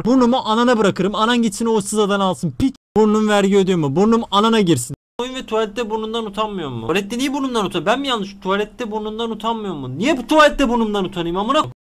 Burnumu anana bırakırım. Anan gitsin o ıssızadan alsın. Piç. Burnum vergi ödüyor mu? Burnum anana girsin. Oyun ve tuvalette burnundan utanmıyor mu? Tuvalette niye burnundan utanıyor? Ben mi yanlış? Tuvalette burnundan utanmıyor mu? Niye bu tuvalette burnumdan utanayım amına?